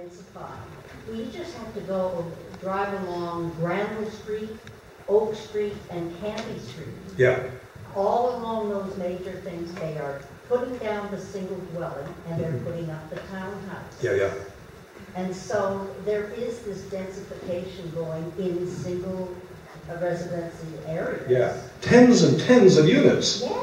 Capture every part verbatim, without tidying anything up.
densify. We just have to go drive along Granville Street, Oak Street, and Canby Street. Yeah. All along those major things, they are putting down the single dwelling and they're Mm-hmm. putting up the townhouse. Yeah, yeah. And so there is this densification going in single uh, residency areas. Yeah. Tens and tens of units. Yeah.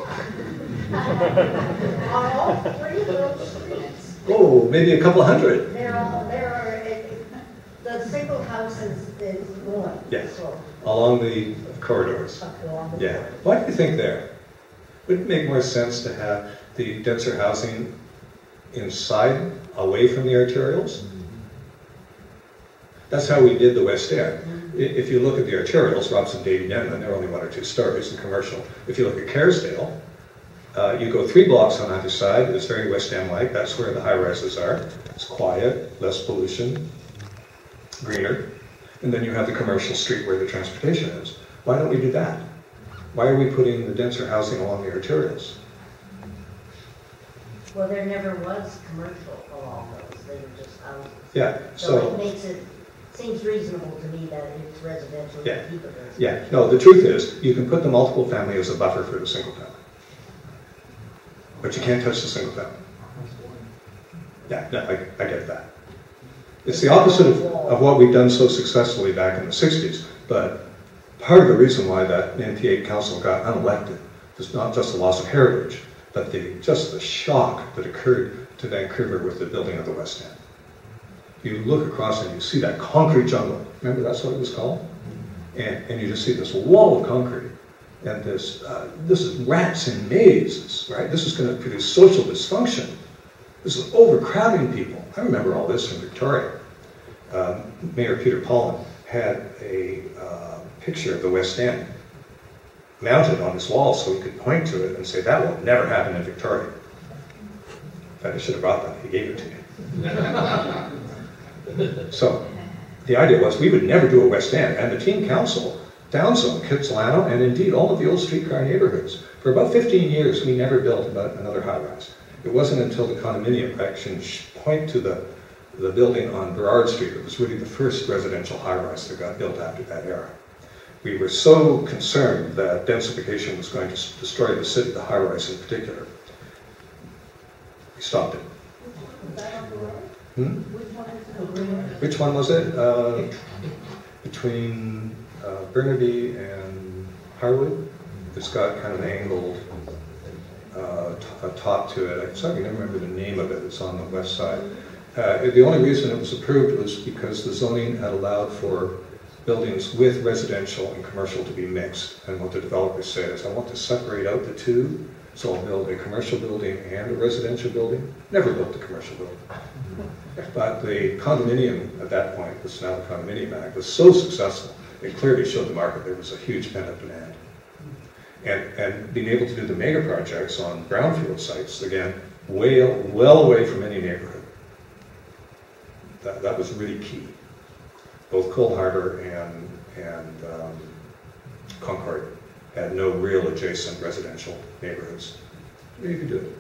On all three of those streets. Oh, maybe a couple hundred. There are, there are, it, the single house is, is going. Yeah. So, Along the corridors. up along the Yeah. corridor. Why do you think there? Wouldn't it make more sense to have the denser housing inside, away from the arterials? That's how we did the West End. I- If you look at the arterials, Robson, Davie, Denman, they're only one or two stories in commercial. If you look at Kerrisdale, uh, you go three blocks on either side. It's very West End-like. That's where the high-rises are. It's quiet, less pollution, greener. And then you have the commercial street where the transportation is. Why don't we do that? Why are we putting the denser housing along the arterials? Well, there never was commercial along those, they were just houses. Yeah, So so, it makes it, seems reasonable to me that it's residential, Yeah. to keep it residential. yeah. No, the truth is, you can put the multiple family as a buffer for the single family. But you can't touch the single family. Yeah, no, I, I get that. It's the opposite of, of what we've done so successfully back in the sixties, but part of the reason why that N P eight council got unelected was not just the loss of heritage, but the, just the shock that occurred to Vancouver with the building of the West End. You look across and you see that concrete jungle. Remember that's what it was called? And, and you just see this wall of concrete. And this, uh, this is rats in mazes, right? This is going to produce social dysfunction. This is overcrowding people. I remember all this from Victoria. Um, Mayor Peter Pollan had a uh, picture of the West End mounted on his wall so he could point to it and say, that will never happen in Victoria. In fact, I should have brought that. He gave it to me. So the idea was we would never do a West End, and the team council, Downzone, Kitsilano, and indeed all of the old streetcar neighborhoods. For about fifteen years, we never built about another high-rise. It wasn't until the condominium action point to the, the building on Burrard Street. It was really the first residential high-rise that got built after that era. We were so concerned that densification was going to destroy the city, the high-rise in particular. We stopped it. Hmm? Which one was it? Uh, between uh, Burnaby and Harwood. It's got kind of an angled uh, a top to it. I'm sorry, I can't remember the name of it. It's on the west side. Uh, the only reason it was approved was because the zoning had allowed for buildings with residential and commercial to be mixed. And what the developer said is, I want to separate out the two, so I'll build a commercial building and a residential building. Never built a commercial building. But the condominium at that point, was now the Condominium Act, was so successful, it clearly showed the market there was a huge pent-up demand. And, and being able to do the mega projects on brownfield sites, again, way, well away from any neighborhood. That, that was really key. Both Cold Harbor and, and um, Concord had no real adjacent residential neighborhoods. You could do it.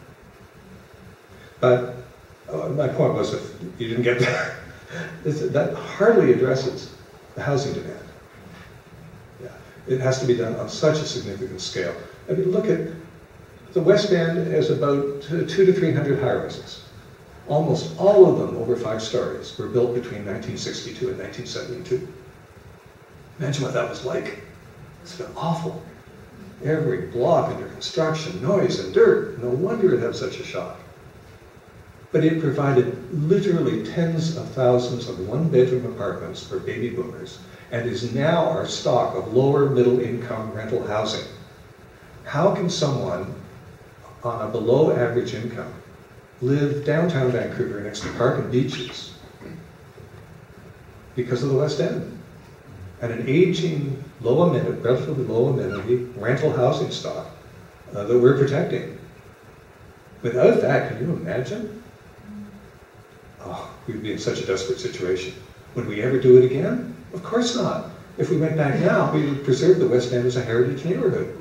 But uh, my point was, if you didn't get that, that hardly addresses the housing demand. Yeah, it has to be done on such a significant scale. I mean, look at the West End is about two to three hundred high-rises. Almost all of them over five stories were built between nineteen sixty-two and nineteen seventy-two. Imagine what that was like. It's been awful. Every block under construction, noise and dirt. No wonder it had such a shock. But it provided literally tens of thousands of one-bedroom apartments for baby boomers, and is now our stock of lower middle-income rental housing. How can someone on a below-average income live downtown Vancouver next to park and beaches because of the West End? And an aging, low amenity, relatively low amenity rental housing stock uh, that we're protecting. Without that, can you imagine? Oh, we'd be in such a desperate situation. Would we ever do it again? Of course not. If we went back now, we would preserve the West End as a heritage neighborhood.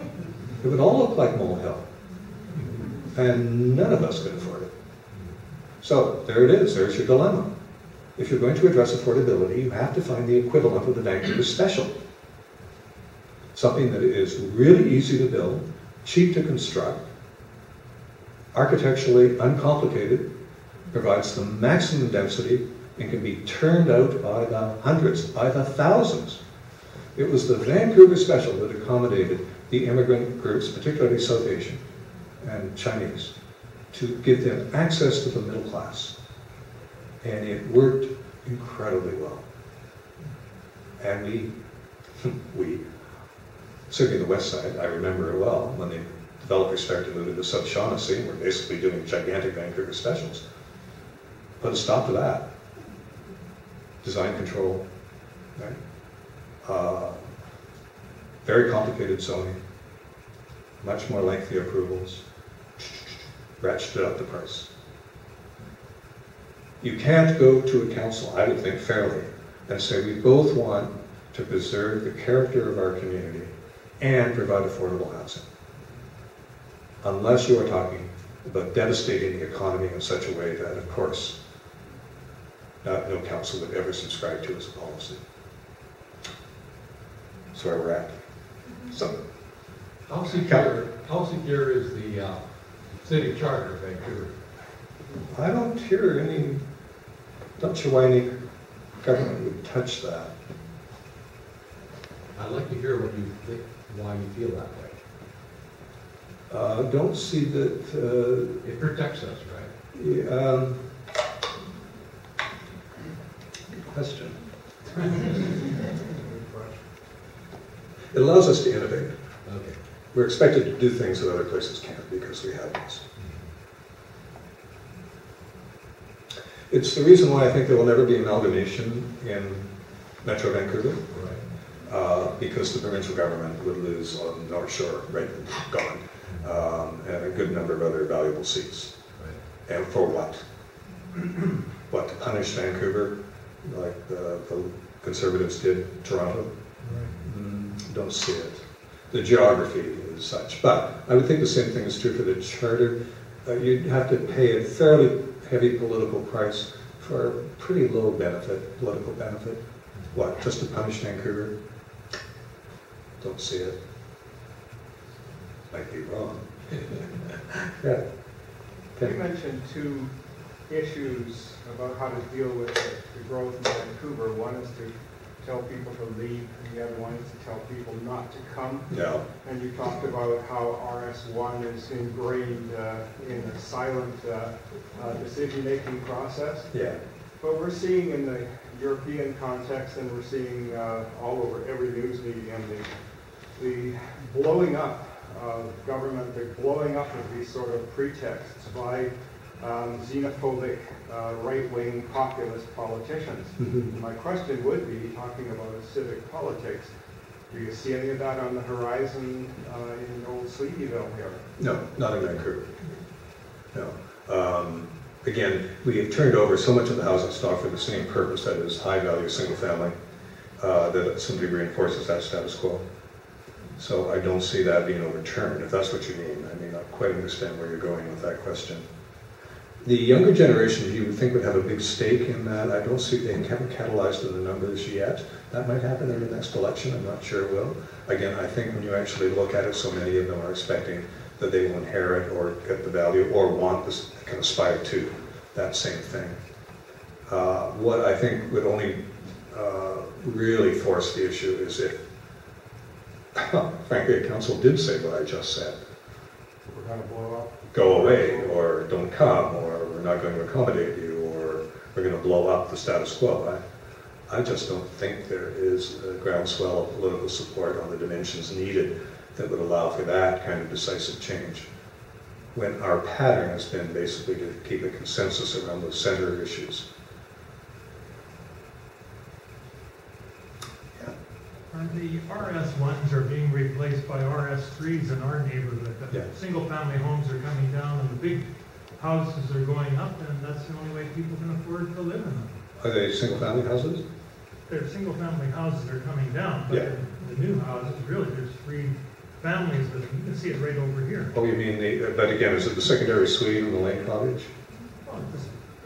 It would all look like Mole Hill. And none of us could afford it. So there it is, there's your dilemma. If you're going to address affordability, you have to find the equivalent of the Vancouver special. Something that is really easy to build, cheap to construct, architecturally uncomplicated, provides the maximum density, and can be turned out by the hundreds, by the thousands. It was the Vancouver special that accommodated the immigrant groups, particularly South Asian and Chinese, to give them access to the middle class. And it worked incredibly well. And we, we, certainly the West Side, I remember it well, when the developers started to move into South Shaughnessy, we're basically doing gigantic Vancouver specials. Put a stop to that. Design control, right? Uh, very complicated zoning, much more lengthy approvals, ratcheted up the price. You can't go to a council, I would think fairly, and say we both want to preserve the character of our community and provide affordable housing. Unless you are talking about devastating the economy in such a way that, of course, not, no council would ever subscribe to as a policy. That's where we're at. So, how secure, how secure is the uh, city charter of Vancouver? I don't hear any, not sure why any government would touch that. I'd like to hear what you think, why you feel that way. Uh, don't see that. Uh, it protects us, right? Yeah, um, good question. It allows us to innovate. Okay. We're expected to do things that other places can't because we have this. It's the reason why I think there will never be amalgamation in Metro Vancouver. Right. Uh, because the provincial government would lose on North Shore, right, gone, um, and a good number of other valuable seats. Right. And for what? What, to punish Vancouver, like the, the Conservatives did Toronto? Right. Mm, don't see it. The geography is such. But I would think the same thing is true for the charter. Uh, you'd have to pay a fairly heavy political price for a pretty low benefit, political benefit. What, just to punish Vancouver? Don't see it. Might be wrong. Yeah. You mentioned two issues about how to deal with the, the growth in Vancouver. One is to tell people to leave, and the other one is to tell people not to come. Yeah. And you talked about how R S one is ingrained uh, in a silent uh, uh, decision-making process. Yeah. But we're seeing in the European context, and we're seeing uh, all over every news medium, the, the blowing up of government, the blowing up of these sort of pretexts by um, xenophobic, uh, right-wing populist politicians. Mm-hmm. My question would be, talking about a civic politics, do you see any of that on the horizon uh, in old Sleepyville here? No, not in Vancouver. No. Um, Again, we have turned over so much of the housing stock for the same purpose, that is high-value single-family, uh, that it simply reinforces that status quo. So I don't see that being overturned, if that's what you mean. I may not quite understand where you're going with that question. The younger generation, you would think, would have a big stake in that. I don't see, they haven't catalyzed in the numbers yet. That might happen in the next election, I'm not sure it will. Again, I think when you actually look at it, so many of them are expecting that they will inherit or get the value or want this, can aspire to that same thing. Uh, what I think would only uh, really force the issue is if, frankly, a council did say what I just said. We're going to blow up. Go away, or don't come, or we're not going to accommodate you, or we're going to blow up the status quo. I, I just don't think there is a groundswell of political support on the dimensions needed that would allow for that kind of decisive change, when our pattern has been basically to keep a consensus around those center issues. Yeah. And the R S ones are being replaced by R S threes in our neighborhood. The yeah. single-family homes are coming down, and the big houses are going up, and that's the only way people can afford to live in them. Are they single-family houses? They're single-family houses are coming down, but yeah. the, the new houses, really, there's three families with them. You can see it right over here. Oh, you mean the, but again, is it the secondary suite and the lane cottage? Well, this,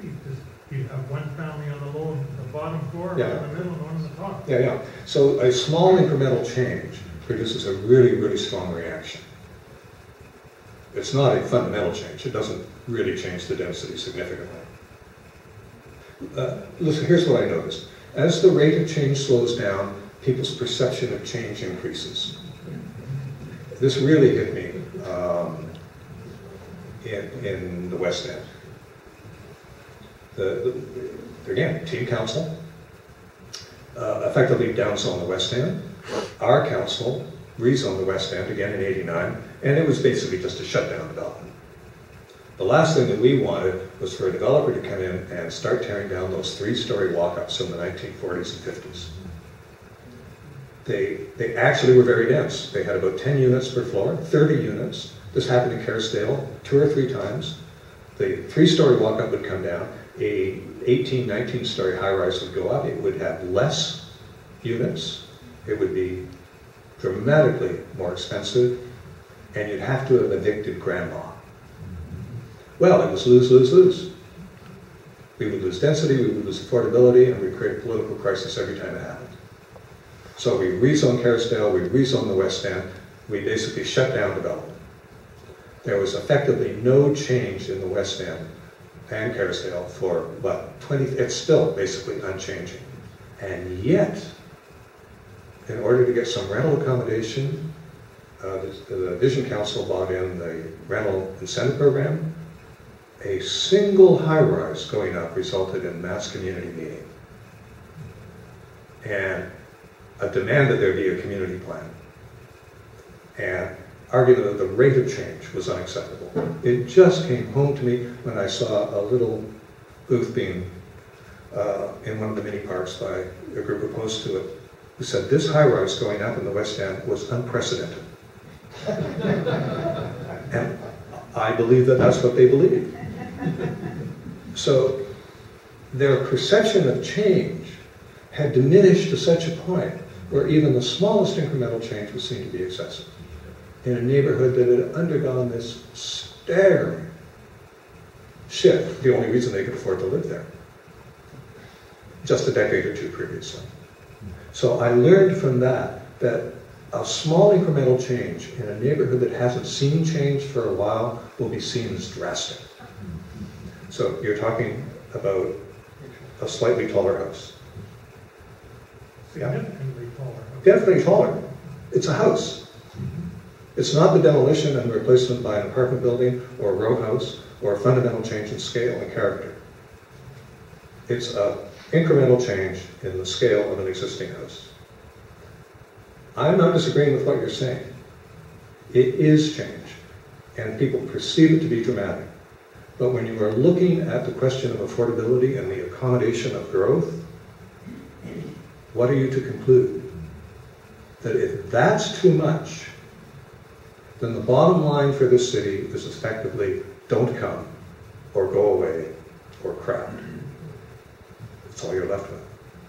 You have one family on the low, the bottom floor, one Yeah. in the middle, and one on the top. Yeah, yeah. So a small incremental change produces a really, really strong reaction. It's not a fundamental change. It doesn't really change the density significantly. Uh, listen, here's what I noticed. As the rate of change slows down, people's perception of change increases. This really hit me um, in, in the West End. The, the, again, team council, uh, effectively downsized the West End. Our council rezoned the West End again in eighty-nine, and it was basically just a shutdown development. The last thing that we wanted was for a developer to come in and start tearing down those three-story walk-ups from the nineteen forties and fifties. They, they actually were very dense. They had about ten units per floor, thirty units. This happened in Kerrisdale two or three times. The three-story walk-up would come down. A eighteen, nineteen-story high-rise would go up. It would have less units. It would be dramatically more expensive, and you'd have to have evicted grandma. Well, it was lose, lose, lose. We would lose density, we would lose affordability, and we'd create a political crisis every time it happened. So we rezoned Kerrisdale, we rezoned the West End, we basically shut down development. There was effectively no change in the West End and Kerrisdale for, what, twenty, it's still basically unchanging. And yet, in order to get some rental accommodation, uh, the, the Vision Council bought in the rental incentive program. A single high-rise going up resulted in mass community meeting and a demand that there be a community plan, and argument that the rate of change was unacceptable. It just came home to me when I saw a little booth being uh, in one of the mini parks by a group opposed to it, who said this high-rise going up in the West End was unprecedented. And I believe that that's what they believed. So their perception of change had diminished to such a point where even the smallest incremental change was seen to be excessive in a neighborhood that had undergone this staggering shift, the only reason they could afford to live there, just a decade or two previously. So I learned from that that a small incremental change in a neighborhood that hasn't seen change for a while will be seen as drastic. So you're talking about a slightly taller house. Yeah. Significantly taller. Definitely taller. It's a house. It's not the demolition and replacement by an apartment building or a row house or a fundamental change in scale and character. It's an incremental change in the scale of an existing house. I'm not disagreeing with what you're saying. It is change, and people perceive it to be dramatic. But when you are looking at the question of affordability and the accommodation of growth, what are you to conclude? That if that's too much, then the bottom line for this city is effectively don't come, or go away, or crap. That's all you're left with.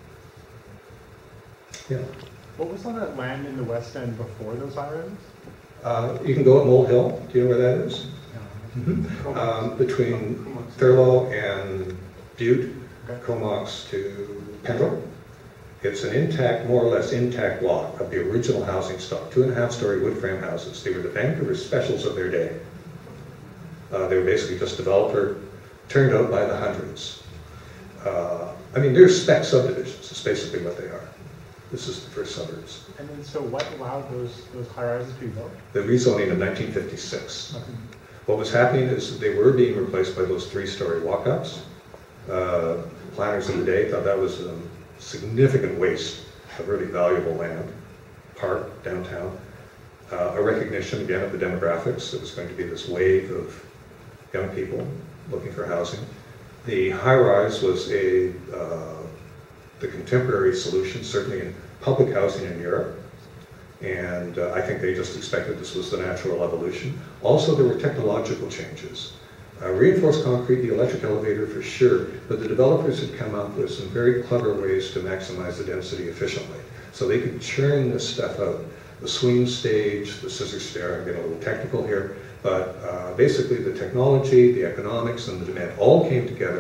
Yeah. What was on that land in the West End before those high-rises? Uh, you can go up Mold Hill. Do you know where that is? Mm-hmm. um, between Thurlow and Butte, Okay. Comox to Pendle. It's an intact, more or less intact block of the original housing stock, two and a half story wood frame houses. They were the Vancouver specials of their day. Uh, they were basically just developer, turned out by the hundreds. Uh, I mean, they're spec subdivisions, that's basically what they are. This is the first suburbs. And then, so what allowed those those high-rises to be built? The rezoning of nineteen fifty-six. Okay. What was happening is that they were being replaced by those three-story walk-ups. Uh, planners of the day thought that was a significant waste of really valuable land, park, downtown. Uh, a recognition, again, of the demographics. It was going to be this wave of young people looking for housing. The high-rise was a uh, the contemporary solution, certainly in public housing in Europe. And uh, I think they just expected this was the natural evolution. Also, there were technological changes. Uh, reinforced concrete, the electric elevator for sure, but the developers had come up with some very clever ways to maximize the density efficiently. So they could churn this stuff out. The swing stage, the scissor stair, I'm getting a little technical here, but uh, basically the technology, the economics, and the demand all came together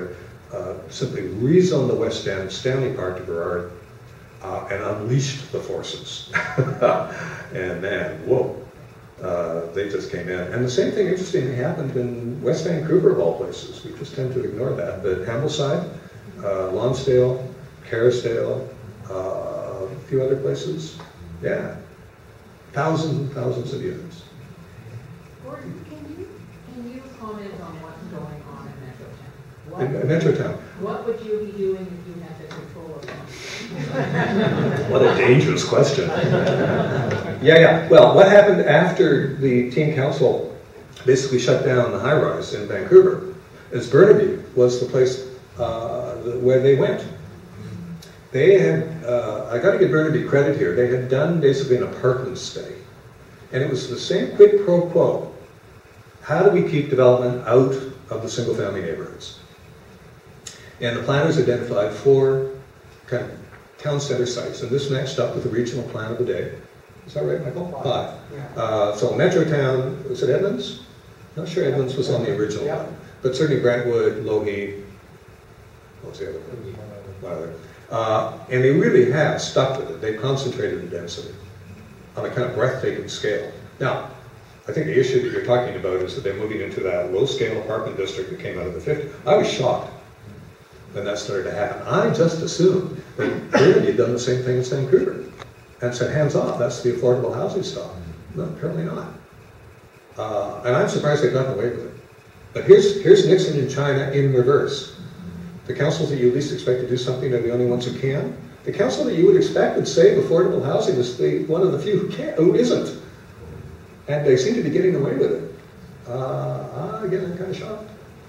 uh, simply rezoned the West End, Stanley Park to Burrard, uh, and unleashed the forces. And man, whoa, uh, they just came in. And the same thing, interestingly, happened in West Vancouver, of all places. We just tend to ignore that. But Ambleside, uh, Lonsdale, Kerrisdale, uh, a few other places, yeah, thousands and thousands of units. Gordon, can you, can you comment on what's going on in Metrotown? What, In, in Metrotown. What would you be doing if you had the control of it? What a dangerous question. Yeah, yeah. Well, what happened after the teen council basically shut down the high-rise in Vancouver is Burnaby was the place uh, where they went. They had, uh, I got to give Burnaby credit here, they had done basically an apartment stay. And it was the same quid pro quo. How do we keep development out of the single-family neighborhoods? And the planners identified four kind of town center sites, and this matched up with the regional plan of the day. Is that right, Michael? Five. Uh, so Metrotown, was it Edmonds? Not sure Edmonds was on the original Yeah. one, but certainly Brentwood, Lougheed, what was the other one? One other. Uh, and they really have stuck with it. They concentrated the density on a kind of breathtaking scale. Now, I think the issue that you're talking about is that they're moving into that low-scale apartment district that came out of the fifties. I was shocked when that started to happen. I just assumed that Burnaby had done the same thing as Vancouver and said, hands off, that's the affordable housing stock. No, apparently not. Uh, and I'm surprised they've gotten away with it. But here's, here's Nixon in China in reverse. The councils that you least expect to do something are the only ones who can. The council that you would expect would save affordable housing is the, one of the few who can't, who isn't. And they seem to be getting away with it. Uh, again, I'm kind of shocked.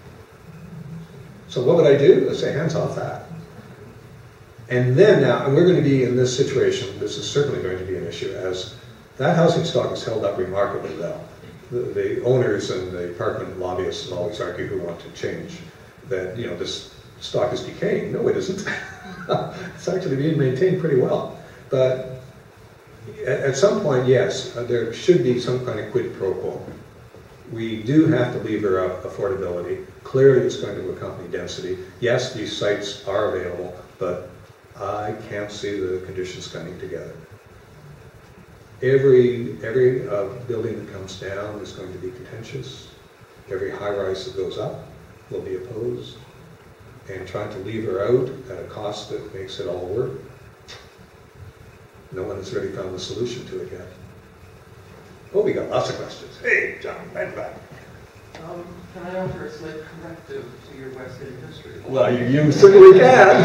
So what would I do? I'd say, hands off that. And then now, and we're going to be in this situation, this is certainly going to be an issue, as that housing stock is held up remarkably well. The, the owners and the apartment lobbyists always argue who want to change that, you know, this stock is decaying. No, it isn't. It's actually being maintained pretty well. But at, at some point, yes, uh, there should be some kind of quid pro quo. We do have to lever up affordability. Clearly, it's going to accompany density. Yes, these sites are available, but I can't see the conditions coming together. Every, every uh, building that comes down is going to be contentious. Every high-rise that goes up will be opposed. And trying to lever out at a cost that makes it all work, no one has really found the solution to it yet. Oh, we got lots of questions. Hey, John, right back. Um, can I offer a slight corrective to your West End history? Well, you, you certainly can.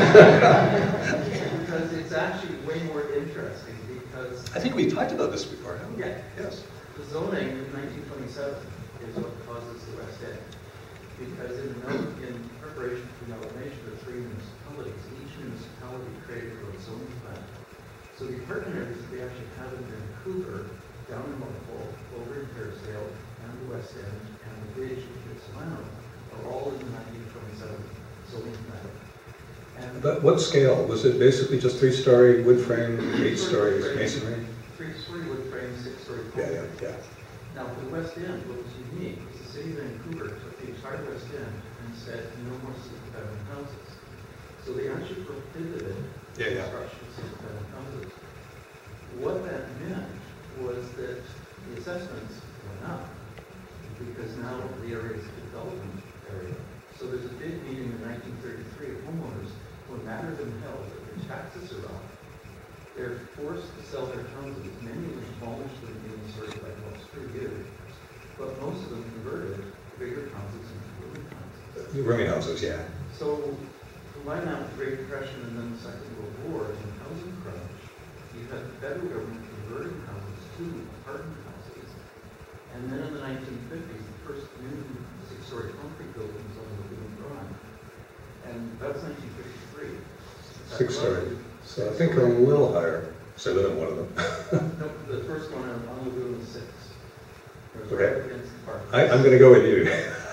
Because it's actually way more interesting because... I think we've talked about this before, haven't we? Yeah. Yes. The zoning in nineteen twenty-seven is what causes the West End. Because in, in preparation for the amalgamation of three municipalities, each municipality created their own zoning plan. So the apartment areas that they actually have in Vancouver, down in Liverpool, over in Kerrisdale, and the West End, and the Bridge, which is Solano, are all in the nineteen twenty-seven zoning plan. And But what scale? Was it basically just three-story wood frame, eight stories masonry? Three-story wood frame, six-story Yeah, concrete. yeah, yeah. Now, for the West End, what was unique was the city of Vancouver took the entire West End and said, no more single-family houses. So they actually prohibited Yeah, yeah. construction of single-family houses. What that meant was that the assessments went up because now the area is a development area. So there's a big meeting in nineteen thirty-three of homeowners who matter them held that their taxes are up. They're forced to sell their houses. Many of them demolished them being sort of like, well, screw you. But most of them converted bigger houses into rooming houses. Rooming houses, yeah. So combine that with the Great Depression and then the Second World War and the housing crunch, you had the federal government converting houses to apartment houses. And then in the nineteen fifties, the first new six-story concrete buildings on the Lagoon Drive. And that was nineteen fifty-three. Six-story. So I think a little higher. So I live in one of them. No, the first one on, on Lagoon was six. It was Okay. right against the park. I, I'm going to go with you.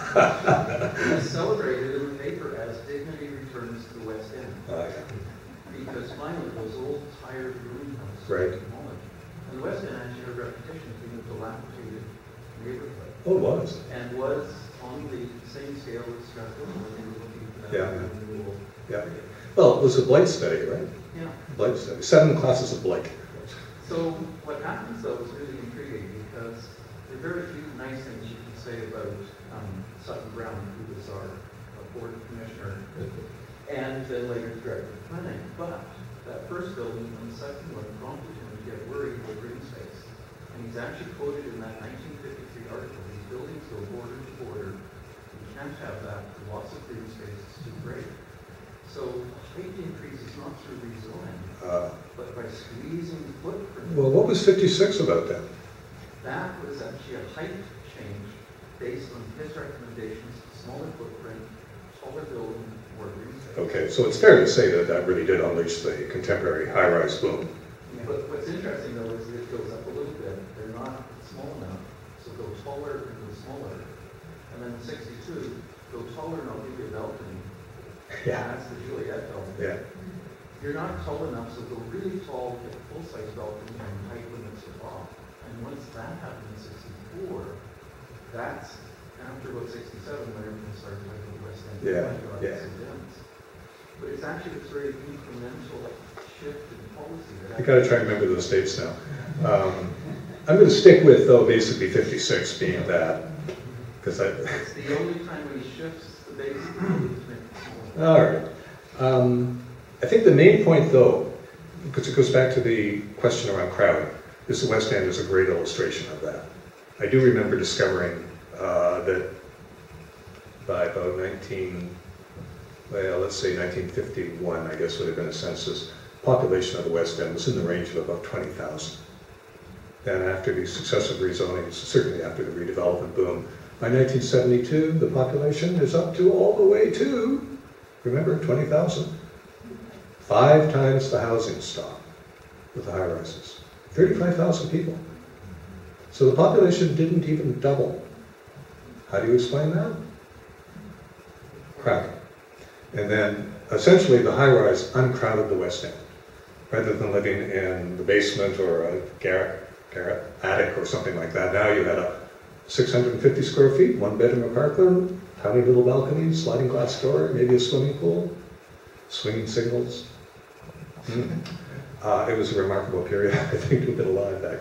It was celebrated in the paper as dignity returns to the West End. Uh, Because finally those old, tired rooming houses Right. were demolished. And the West End actually had a reputation of being a dilapidated neighborhood. oh, it was. And was on the same scale as Strathcona when they were looking for Yeah. and then we will. Yeah. Well, it was a blight study, right? Yeah. Blight study. Seven classes of blight. So what happens though is really intriguing because there are very few nice things you can say about um, Sutton Brown, who was our, our board commissioner and then later director of planning. But that first building and the second one prompted him to get worried about green space. And he's actually quoted in that nineteen fifty-three article, these buildings go border to border. You can't have that. Lots of green space is too great. So height increase is not through rezoning, Uh, but by squeezing the footprint. well, what was fifty-six about that? That was actually a height change based on his recommendations, smaller footprint, taller building, more green space. Okay, so it's fair to say that that really did unleash the contemporary high-rise boom. But what's interesting though is it goes up a little bit. They're not small enough, so go taller and go smaller. And then sixty-two, go taller and I'll give you a balcony. Yeah. And that's the Juliet balcony. Yeah. You're not tall enough, so go really tall, get a full-size balcony and height limits are off. And once that happened in sixty-four, that's after about sixty-seven when everything started like the West End. Yeah, and yeah. dense. But it's actually this very incremental shift in policy. That I gotta try to remember those dates now. Um, I'm gonna stick with, though, basically fifty-six being that, because I... It's the only time when he shifts the base to make it smaller. All right. Um, I think the main point, though, because it goes back to the question around crowd, is the West End is a great illustration of that. I do remember discovering uh, that by about nineteen, well, let's say nineteen fifty-one, I guess would have been a census, population of the West End was in the range of about twenty thousand. Then after the successive rezonings, certainly after the redevelopment boom, by nineteen seventy-two, the population is up to all the way to, remember, twenty thousand. Five times the housing stock with the high-rises. thirty-five thousand people. So the population didn't even double. How do you explain that? Crowding. And then, essentially, the high-rise uncrowded the West End. Rather than living in the basement or a garret, garret attic or something like that, now you had a six hundred fifty square feet, one bedroom apartment, tiny little balcony, sliding glass door, maybe a swimming pool, swinging signals. Mm. Uh, it was a remarkable period, I think, to have been alive back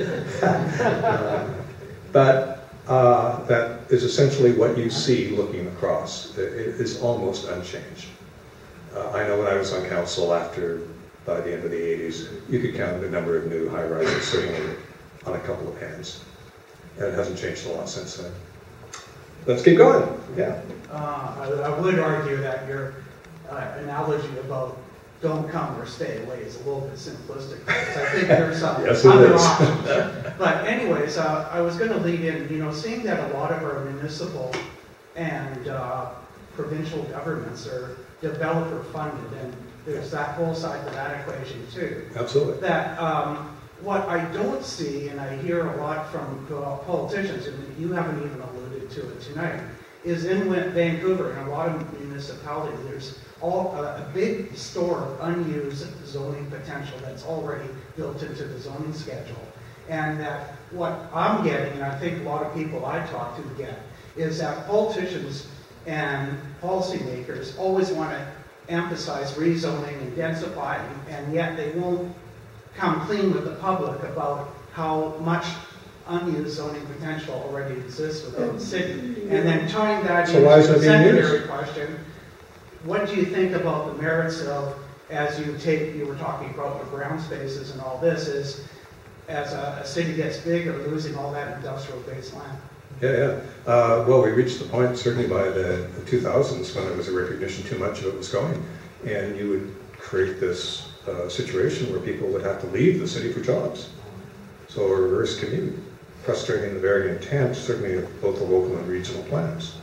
then. um, but uh, that is essentially what you see looking across. It, it is almost unchanged. Uh, I know when I was on council after, by the end of the eighties, you could count the number of new high-rises certainly on a couple of hands. And it hasn't changed a lot since then. Let's keep going. Yeah. Uh, I, I would argue that your uh, analogy about don't come or stay away is a little bit simplistic. Because I think there's some Yes, it other is. options. But anyways, uh, I was going to lead in, you know, seeing that a lot of our municipal and uh, provincial governments are developer funded, and there's that whole side to that equation too. Absolutely. That um, what I don't see, and I hear a lot from uh, politicians, and you haven't even alluded to it tonight, is in Vancouver and a lot of municipalities, there's all uh, a big store of unused zoning potential that's already built into the zoning schedule. And that what I'm getting, and I think a lot of people I talk to get, is that politicians and policymakers always want to emphasize rezoning and densifying, and yet they won't come clean with the public about how much unused zoning potential already exists within the city. And then tying that So why is into it the being secondary used? question, what do you think about the merits of, as you take, you were talking about the brown spaces and all this, is as a, a city gets bigger, losing all that industrial-based land? Yeah, yeah. Uh, well, we reached the point, certainly by the, the two thousands, when there was a recognition too much of it was going. And you would create this uh, situation where people would have to leave the city for jobs. So a reverse commute, frustrating the very intent, certainly of both the local and regional plans.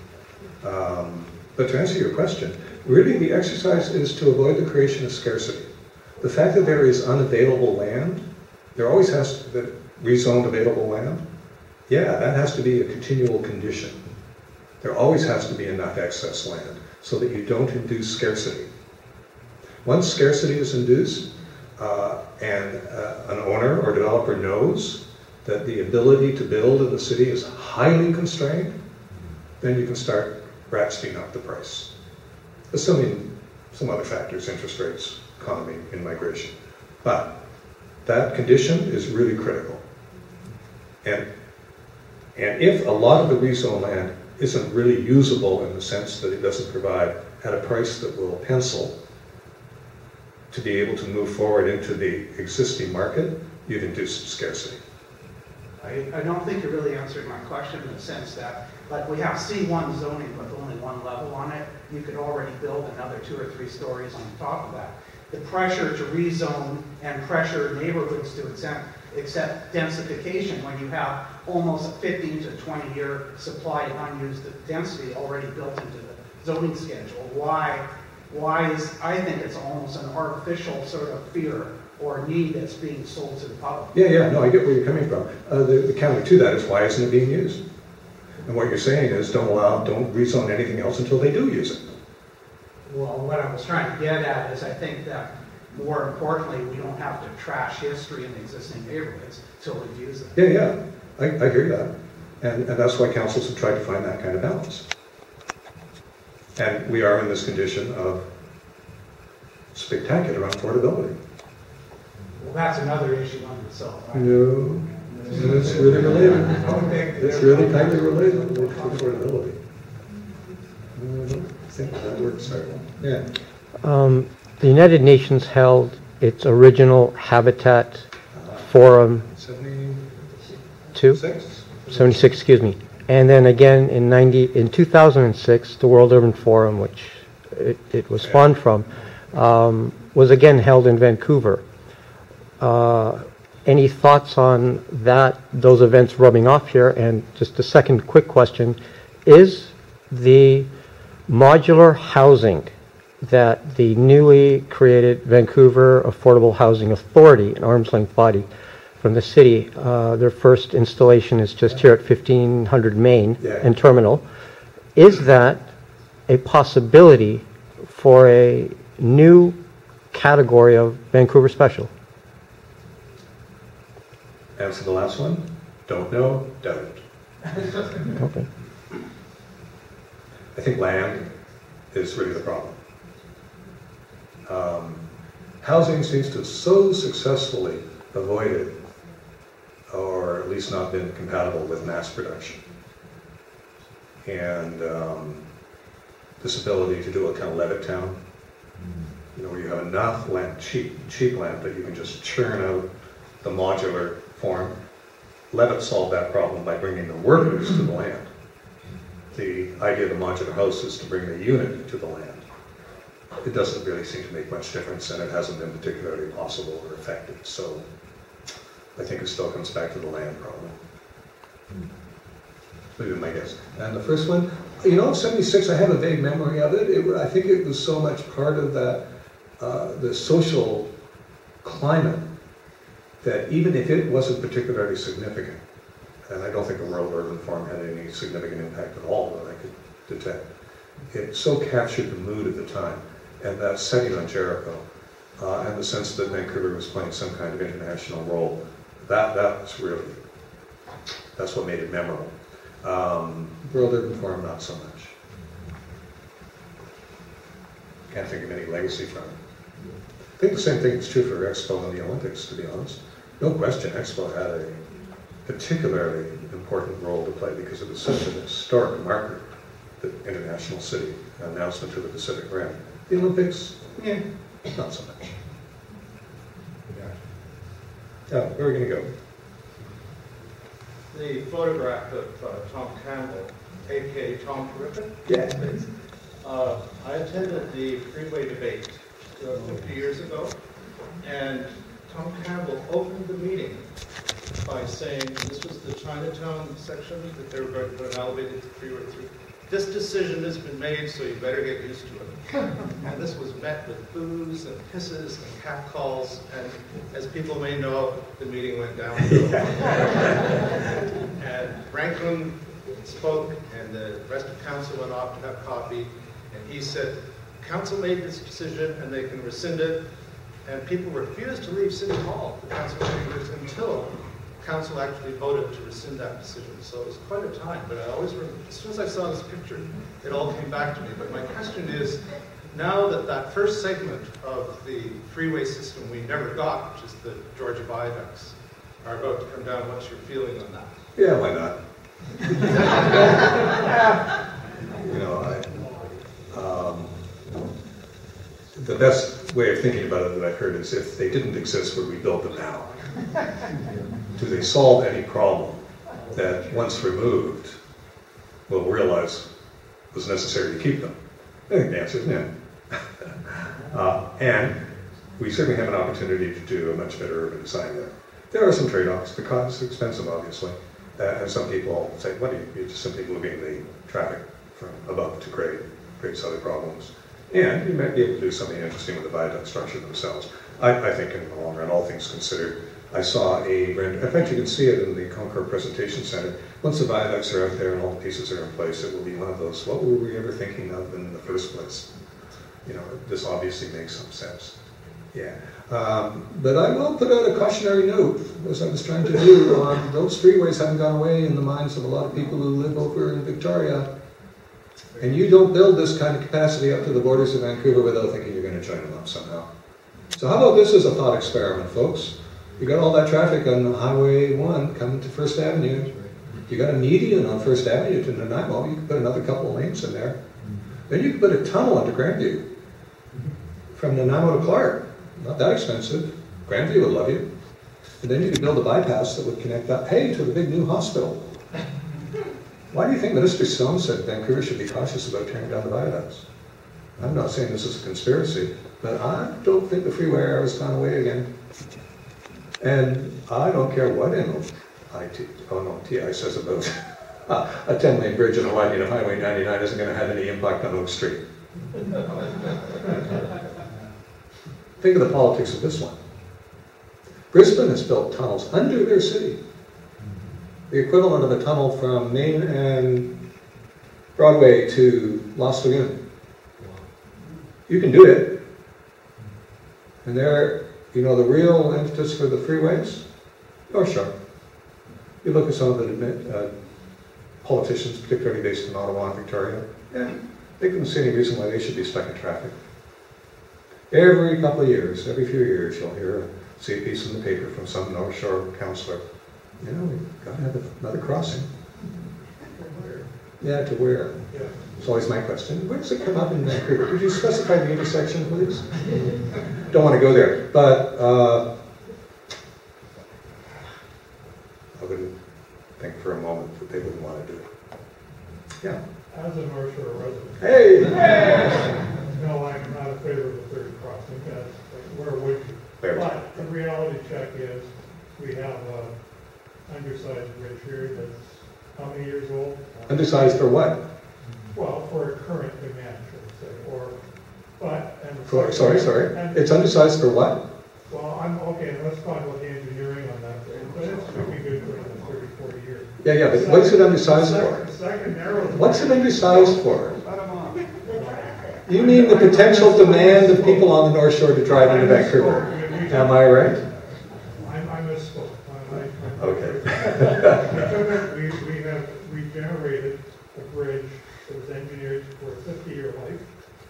Um, but to answer your question, really the exercise is to avoid the creation of scarcity. The fact that there is unavailable land, there always has to be rezoned available land. Yeah, that has to be a continual condition. There always has to be enough excess land so that you don't induce scarcity. Once scarcity is induced, uh, and uh, an owner or developer knows that the ability to build in the city is highly constrained, then you can start ratcheting up the price. assuming some other factors, interest rates, economy, in-migration. But that condition is really critical. And, and if a lot of the rezone land isn't really usable in the sense that it doesn't provide at a price that will pencil to be able to move forward into the existing market, you've induced scarcity. I, I don't think you really answered my question in the sense that, like, we have C one zoning with only one level on it. You could already build another two or three stories on top of that. The pressure to rezone and pressure neighborhoods to accept, accept densification when you have almost a fifteen to twenty year supply of unused density already built into the zoning schedule. Why, why is, I think it's almost an artificial sort of fear or need that's being sold to the public. Yeah, yeah, no, I get where you're coming from. Uh, the, the counter to that is, why isn't it being used? And what you're saying is, don't allow, don't rezone anything else until they do use it. Well, what I was trying to get at is I think that more importantly, we don't have to trash history in existing neighborhoods until we use it. Yeah, yeah, I, I hear that. And, and that's why councils have tried to find that kind of balance. And we are in this condition of spectacular affordability. Well, that's another issue on itself. Right? No, it's really related. It's really tightly related to affordability. I think that works very well. Yeah. Um, the United Nations held its original Habitat Forum seventy-two? seventy-six, excuse me. And then again in ninety in two thousand six, the World Urban Forum, which it, it was spawned from, um, was again held in Vancouver. Uh, any thoughts on that, those events rubbing off here? And just a second quick question, is the modular housing that the newly created Vancouver Affordable Housing Authority, an arm's length body from the city, uh, their first installation is just here at fifteen hundred Main yeah. and Terminal. Is that a possibility for a new category of Vancouver Special? Answer the last one. Don't know, doubt it. Okay. I think land is really the problem. Um, housing seems to have so successfully avoided, or at least not been compatible with, mass production. And um, this ability to do a kind of Levittown, you know, where you have enough land, cheap, cheap land, that you can just churn out the modular form. Levitt solved that problem by bringing the workers to the land. The idea of the modular house is to bring the unit to the land. It doesn't really seem to make much difference, and it hasn't been particularly possible or effective. So I think it still comes back to the land problem. Would be my guess. And the first one, you know, seventy-six, I have a vague memory of it. it I think it was so much part of that, uh, the social climate, that even if it wasn't particularly significant, and I don't think the World Urban Forum had any significant impact at all that I could detect, it so captured the mood of the time, and that setting on Jericho, uh, and the sense that Vancouver was playing some kind of international role, that, that was really, that's what made it memorable. Um, World Urban Forum, not so much. Can't think of any legacy from it. I think the same thing is true for Expo and the Olympics, to be honest. No question, Expo had a particularly important role to play because it was such an historic marker, the international city, announcement to the Pacific Rim. The Olympics, yeah, not so much. Yeah, where are we going to go? The photograph of uh, Tom Campbell, A K A Tom Terrific. Yeah. Uh, I attended the freeway debate uh, fifty years ago, and Tom Campbell opened the meeting by saying this was the Chinatown section that they were going to put an elevated freeway through. This decision has been made, so you better get used to it. And this was met with boos and hisses and catcalls, and as people may know, the meeting went downhill. And Franklin spoke, and the rest of council went off to have coffee, and he said, council made this decision, and they can rescind it. And people refused to leave City Hall, the council members, until council actually voted to rescind that decision. So it was quite a time, but I always remember, as soon as I saw this picture, it all came back to me. But my question is, now that that first segment of the freeway system we never got, which is the Georgia viaducts, are about to come down, what's your feeling on that? Yeah, why not? You know, I, um, the best way of thinking about it that I've heard is if they didn't exist, would we build them now? Do they solve any problem that once removed, we'll realize was necessary to keep them? I think the answer is no. uh, and we certainly have an opportunity to do a much better urban design there. There are some trade-offs. The cost is expensive, obviously. Uh, and some people say, what, are you, you're just simply moving the traffic from above to grade, creates other problems. And you might be able to do something interesting with the viaduct structure themselves. I, I think in the long run, all things considered, I saw a render, in fact you can see it in the Concord Presentation Center. Once the viaducts are out there and all the pieces are in place, it will be one of those, what were we ever thinking of in the first place? You know, this obviously makes some sense. Yeah. Um, but I will put out a cautionary note, as I was trying to do, on those freeways haven't gone away in the minds of a lot of people who live over in Victoria. And you don't build this kind of capacity up to the borders of Vancouver without thinking you're going to join them up somehow. So how about this as a thought experiment, folks? You got all that traffic on Highway one coming to First Avenue. You got a median on First Avenue to Nanaimo. You can put another couple of lanes in there. Then you can put a tunnel into Grandview from Nanaimo to Clark. Not that expensive. Grandview would love you. And then you could build a bypass that would connect up, hey, to the big new hospital. Why do you think Minister Stone said Vancouver should be cautious about tearing down the viaducts? I'm not saying this is a conspiracy, but I don't think the freeway era has gone away again. And I don't care what N O I T, oh no, T I says about uh, a ten-lane bridge and a widening of Highway ninety-nine isn't going to have any impact on Oak Street. Think of the politics of this one. Brisbane has built tunnels under their city. The equivalent of a tunnel from Main and Broadway to Los Lagoon. You can do it. And there, you know, the real impetus for the freeways? North Shore. You look at some of the uh, politicians, particularly based in Ottawa and Victoria, yeah, they couldn't see any reason why they should be stuck in traffic. Every couple of years, every few years, you'll hear, see a piece in the paper from some North Shore councillor. You know, we've got to have another crossing. Yeah, to where? Yeah. It's always my question. Where does it come up in Vancouver? Could you specify the intersection, please? Don't want to go there. But uh, I wouldn't think for a moment that they wouldn't want to do it. Yeah. As a North Shore resident. Hey! Hey! No, I'm not in favor of the third crossing. That's, where would you? There. But the reality check is we have a undersized bridge here that's how many years old? Undersized for what? Well, for a current demand, should I say, or, but, and. For, sorry, sorry. And, it's undersized for what? Well, I'm, okay, let's talk about the engineering on that, but it's going to be good for another thirty, forty years. Yeah, yeah, but what's it undersized for? Second narrow. What's it undersized for? You mean the potential demand of people on the North Shore to drive into Vancouver? Am I right? I'm, I misspoke. Okay. we, we have regenerated a bridge that was engineered for a fifty-year life.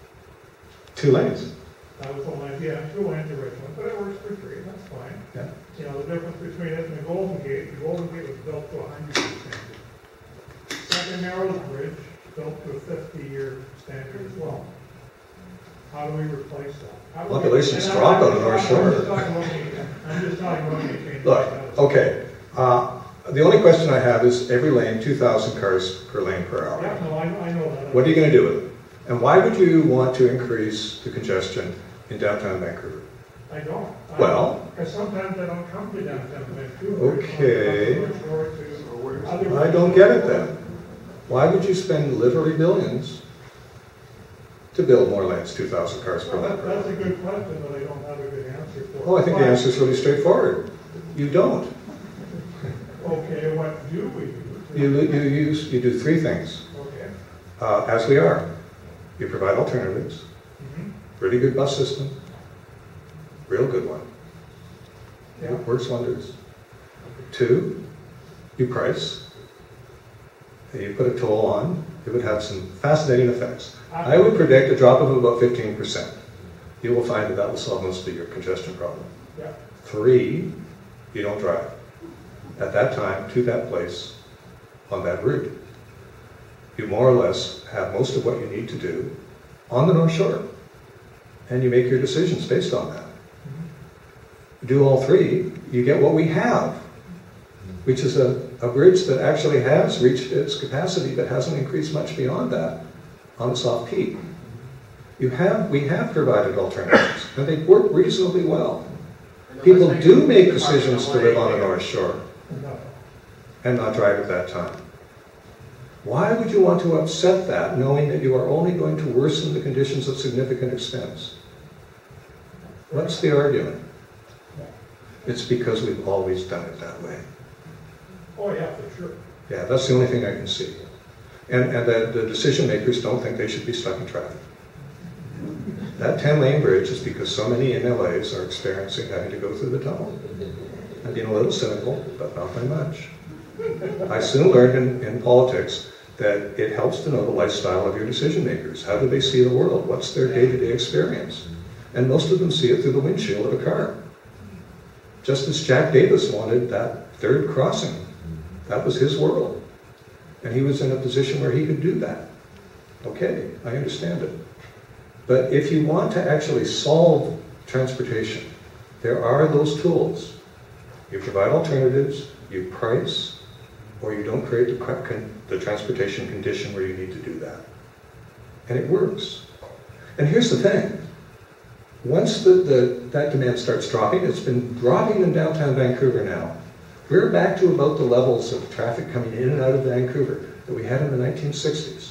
Two lanes. That was the line, yeah, two lanes originally, but it works for three, that's fine. Yeah. You know, the difference between it and the Golden Gate, the Golden Gate was built to a hundred year standard. Second Narrows Bridge, built to a fifty-year standard as well. How do we replace that? Population's drop on the North Shore. I'm just talking about maintaining. Look, okay. Uh, the only question I have is every lane, two thousand cars per lane per hour. Yeah, no, I, I know that. What are you going to do with it? And why would you want to increase the congestion in downtown Vancouver? I don't. Well. Because sometimes I don't come to downtown Vancouver. Okay. I don't get it then. Why would you spend literally billions to build more lanes, two thousand cars per well, lane? That, that's a good question, but I don't have a good answer for it. Oh, I think the answer is really straightforward. You don't. Okay, what do we do? You, you, use, you do three things. Okay. Uh, as we are. You provide alternatives. Mm-hmm. Really good bus system. Real good one. Yeah. It works wonders. Two, you price. you put a toll on, it would have some fascinating effects. I would predict a drop of about fifteen percent. You will find that that will solve most of your congestion problem. Yeah. Three, you don't drive at that time to that place on that route. You more or less have most of what you need to do on the North Shore, and you make your decisions based on that. Do all three, you get what we have, which is a, a bridge that actually has reached its capacity but hasn't increased much beyond that on its off-peak. You have, we have provided alternatives, and they work reasonably well. People do make decisions to live on the North Shore and not drive at that time. Why would you want to upset that, knowing that you are only going to worsen the conditions of significant expense? What's the argument? It's because we've always done it that way. Oh, yeah, for sure. Yeah, that's the only thing I can see. And, and that the decision makers don't think they should be stuck in traffic. That ten-lane bridge is because so many M L As are experiencing having to go through the tunnel. I'm being a little cynical, but not by much. I soon learned in, in politics that it helps to know the lifestyle of your decision makers. How do they see the world? What's their day-to-day experience? And most of them see it through the windshield of a car. Just as Jack Davis wanted that third crossing. That was his world. And he was in a position where he could do that. Okay, I understand it. But if you want to actually solve transportation, there are those tools. You provide alternatives, you price, or you don't create the, the transportation condition where you need to do that. And it works. And here's the thing. Once the, the, that demand starts dropping, it's been dropping in downtown Vancouver now. We're back to about the levels of traffic coming in and out of Vancouver that we had in the nineteen sixties.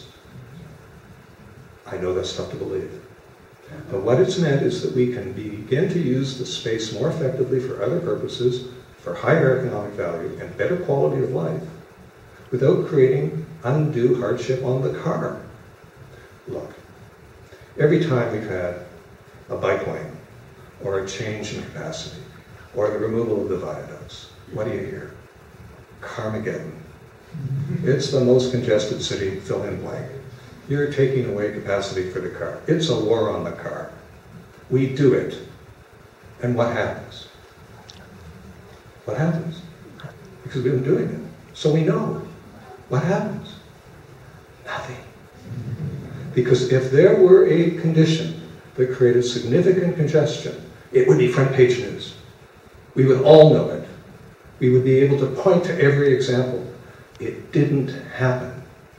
I know that's tough to believe. But what it's meant is that we can begin to use the space more effectively for other purposes, for higher economic value and better quality of life, without creating undue hardship on the car. Look, every time we've had a bike lane, or a change in capacity, or the removal of the viaducts, what do you hear? Carmageddon. It's the most congested city, fill in blank. You're taking away capacity for the car. It's a war on the car. We do it. And what happens? What happens? Because we've been doing it. So we know. What happens? Nothing. Because if there were a condition that created significant congestion, it would be front page news. We would all know it. We would be able to point to every example. It didn't happen.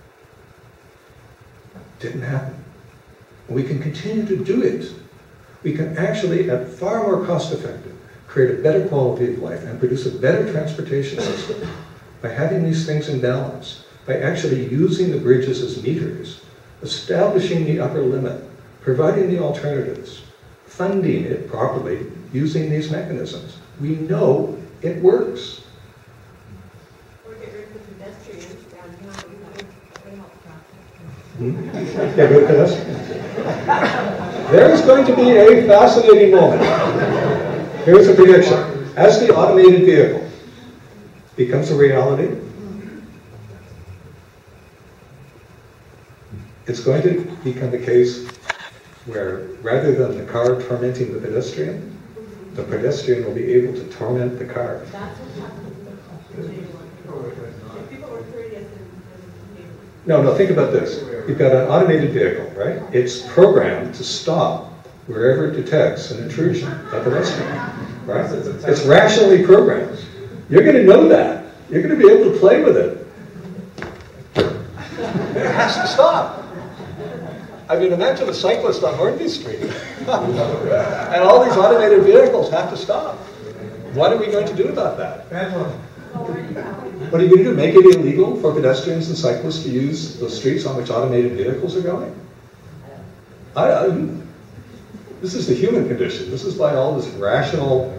Didn't happen. And we can continue to do it. We can actually, at far more cost effective, create a better quality of life and produce a better transportation system by having these things in balance, by actually using the bridges as meters, establishing the upper limit, providing the alternatives, funding it properly using these mechanisms. We know it works. Or get rid of the pedestrians downtown, they help traffic. Hmm? Get rid of pedestrians. There is going to be a fascinating moment. Here's a prediction. As the automated vehicle becomes a reality, it's going to become the case where rather than the car tormenting the pedestrian, the pedestrian will be able to torment the car. That's what's happening with the If people were courteous and No, no, think about this. You've got an automated vehicle, right? It's programmed to stop wherever it detects an intrusion, a pedestrian, right? It's rationally programmed. You're going to know that. You're going to be able to play with it. It has to stop. I mean, imagine a cyclist on Hornby Street. And all these automated vehicles have to stop. What are we going to do about that? What are you going to do? Make it illegal for pedestrians and cyclists to use the streets on which automated vehicles are going? I, I, this is the human condition. This is why all this rational,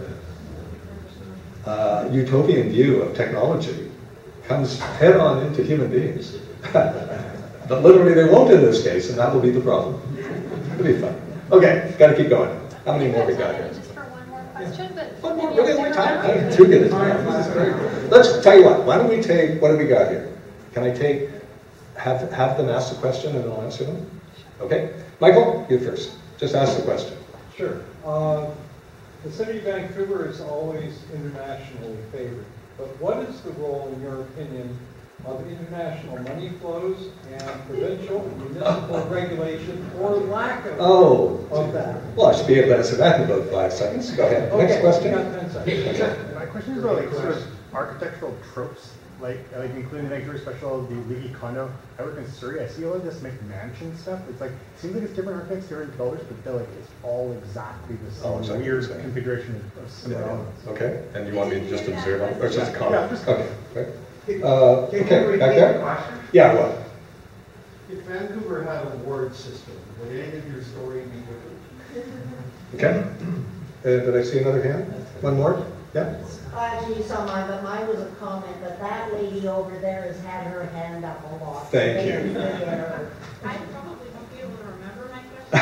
uh, utopian view of technology comes head on into human beings. But literally they won't in this case, and that will be the problem. It'll be fun. Okay, got to keep going. How many more we got here? Just for one more question, but One more. Look at my time. I have two minutes. This is great. Let's tell you what. Why don't we take? What do we got here? Can I take have, have them ask the question and I'll answer them? Okay. Michael, you first. Just ask the question. Sure. Uh, the city of Vancouver is always internationally favored, but what is the role, in your opinion, of international money flows and provincial and municipal regulation or lack of, oh. of that? Well, I should be able to answer that in about five seconds. Go ahead. Okay, Next question. you got ten seconds. Okay. My question is about like sort of architectural tropes, like like including the Vancouver special, the leaky condo. I work in Surrey. I see all of this McMansion stuff. It's like it seems like it's different architects, different developers, but they're like it's all exactly the same Oh, exactly weird the same. configuration of, of similar Yeah, elements. yeah. Okay. And you want me to just observe on, or just a Yeah, comment? just- okay. Right. Uh, Can you okay. repeat Back the there. question? Yeah. What? If Vancouver had a word system, would any of your story be different? Okay. Uh, did I see another hand? One more? Yeah. Uh, Actually, you saw mine, but mine was a comment, but that lady over there has had her hand up a lot. Thank you. Maybe they get her. I probably won't be able to remember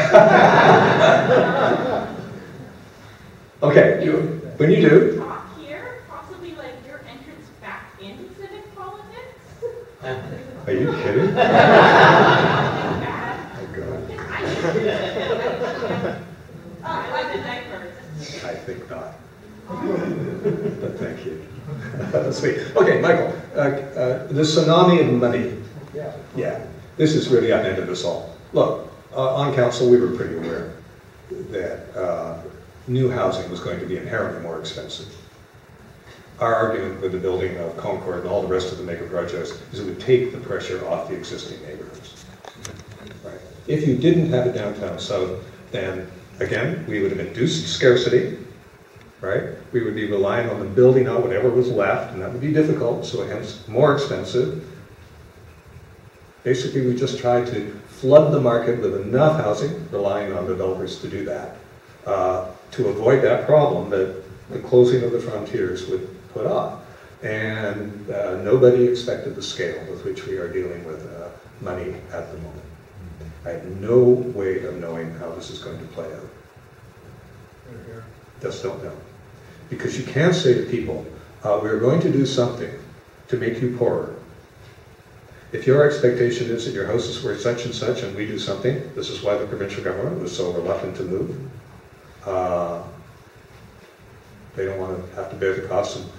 my question. Okay. You, when you do. Talk here, possibly like your entrance back into civic politics. Are you kidding? Bad. Oh God. Oh, I like the diaper. I think not. But thank you. Sweet. Okay, Michael. Uh, uh, the tsunami of money. Yeah. Yeah. This has really upended us all. Look, uh, on council, we were pretty aware that uh, new housing was going to be inherently more expensive. Our argument with the building of Concord and all the rest of the mega projects is it would take the pressure off the existing neighborhoods. Right. If you didn't have a downtown south, then again, we would have induced scarcity, right? We would be relying on the building out whatever was left, and that would be difficult, so hence more expensive. Basically, we just tried to flood the market with enough housing, relying on developers to do that, uh, to avoid that problem that the closing of the frontiers would put off. And uh, nobody expected the scale with which we are dealing with uh, money at the moment. I have no way of knowing how this is going to play out. Just don't know. Because you can't say to people, uh, we're going to do something to make you poorer. If your expectation is that your house is worth such and such and we do something, this is why the provincial government was so reluctant to move. Uh, they don't want to have to bear the cost of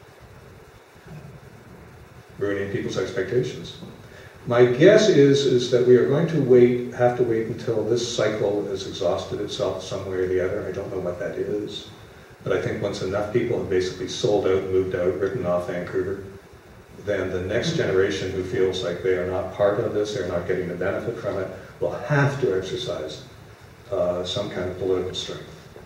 ruining people's expectations. My guess is, is that we are going to wait, have to wait until this cycle has exhausted itself some way or the other. I don't know what that is. But I think once enough people have basically sold out, moved out, written off Vancouver, then the next generation who feels like they are not part of this, they're not getting the benefit from it, will have to exercise uh, some kind of political strength.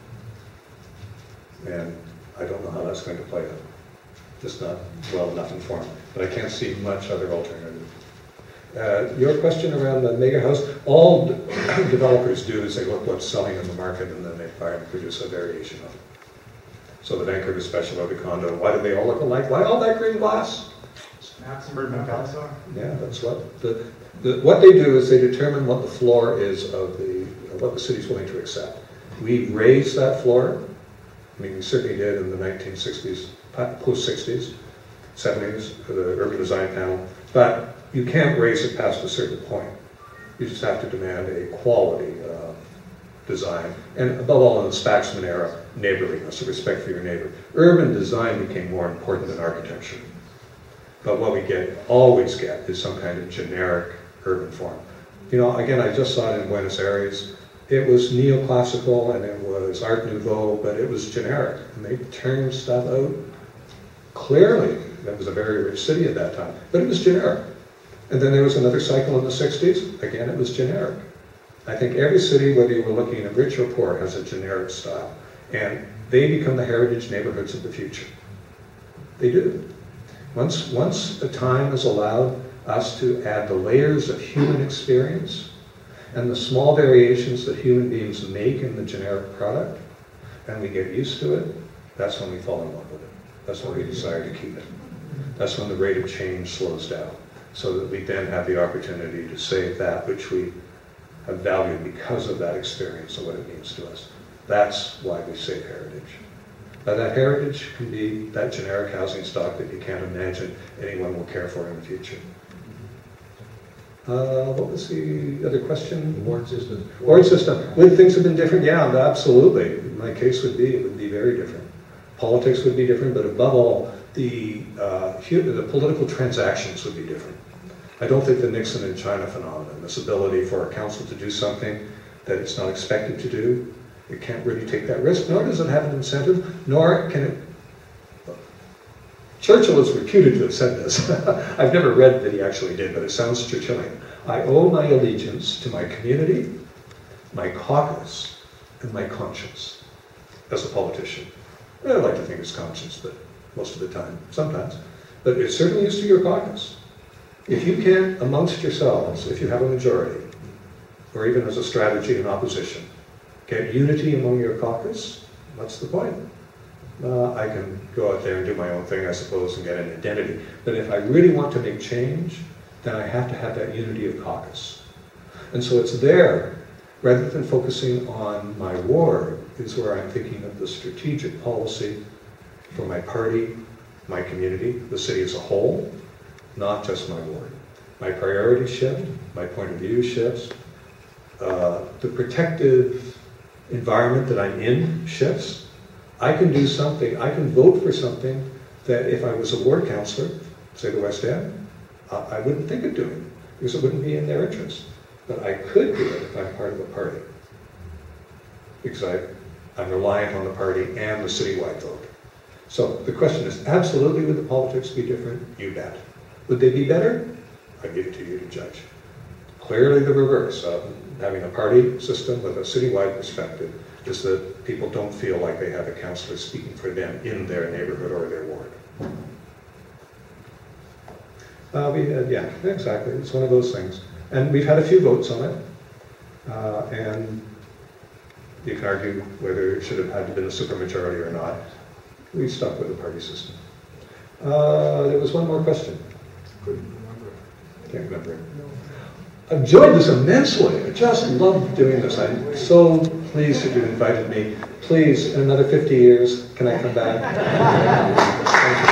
And I don't know how that's going to play out. Just not well enough informed. But I can't see much other alternative. Uh, your question around the mega house, all developers do is they look what's selling in the market and then they try and produce a variation of it. So the Vancouver special or the condo, why do they all look alike? Why all that green glass? Yeah, that's what the, the what they do is they determine what the floor is of the of what the city's willing to accept. We raised that floor. I mean, we certainly did in the nineteen sixties, post sixties, seventies, the urban design panel. But you can't raise it past a certain point. You just have to demand a quality uh, design, and above all, in the Spaxman era, neighborliness, a respect for your neighbor. Urban design became more important than architecture. But what we get, always get, is some kind of generic urban form. You know, again, I just saw it in Buenos Aires. It was neoclassical and it was Art Nouveau, but it was generic. And they turned stuff out clearly. That was a very rich city at that time, but it was generic. And then there was another cycle in the sixties. Again, it was generic. I think every city, whether you were looking at rich or poor, has a generic style. And they become the heritage neighborhoods of the future. They do. Once, once a time has allowed us to add the layers of human experience and the small variations that human beings make in the generic product, and we get used to it, that's when we fall in love with it. That's when we desire to keep it. That's when the rate of change slows down, so that we then have the opportunity to save that which we have valued because of that experience and what it means to us. That's why we save heritage. Now, that heritage can be that generic housing stock that you can't imagine anyone will care for in the future. Uh, what was the other question? Ward system. Ward system. Would things have been different? Yeah, absolutely. My case would be, it would be very different. Politics would be different, but above all, the, uh, the political transactions would be different. I don't think the Nixon and China phenomenon, this ability for a council to do something that it's not expected to do, it can't really take that risk, nor does it have an incentive, nor can it. Churchill is reputed to have said this. I've never read that he actually did, but it sounds Churchillian. I owe my allegiance to my community, my caucus, and my conscience as a politician. I like to think it's conscience, but most of the time, sometimes. But it certainly is to your caucus. If you can't, amongst yourselves, if you have a majority, or even as a strategy in opposition, get unity among your caucus, what's the point? Uh, I can go out there and do my own thing, I suppose, and get an identity. But if I really want to make change, then I have to have that unity of caucus. And so it's there, rather than focusing on my ward, is where I'm thinking of the strategic policy for my party, my community, the city as a whole, not just my ward. My priorities shift, my point of view shifts, uh, the protective environment that I'm in shifts. I can do something, I can vote for something that if I was a ward councillor, say the West End, uh, I wouldn't think of doing, because it wouldn't be in their interest. But I could do it if I'm part of a party, because I, I'm reliant on the party and the citywide vote. So the question is, absolutely would the politics be different? You bet. Would they be better? I give it to you to judge. Clearly the reverse of having a party system with a citywide perspective is that people don't feel like they have a councillor speaking for them in their neighborhood or their ward. Uh, we, uh, yeah, exactly. It's one of those things. And we've had a few votes on it. Uh, and you can argue whether it should have had to been a supermajority or not. We stuck with the party system. Uh, there was one more question. Couldn't remember. Can't remember it. I've enjoyed this immensely. I just love doing this. I'm so pleased that you invited me. Please, in another fifty years, can I come back? Thank you.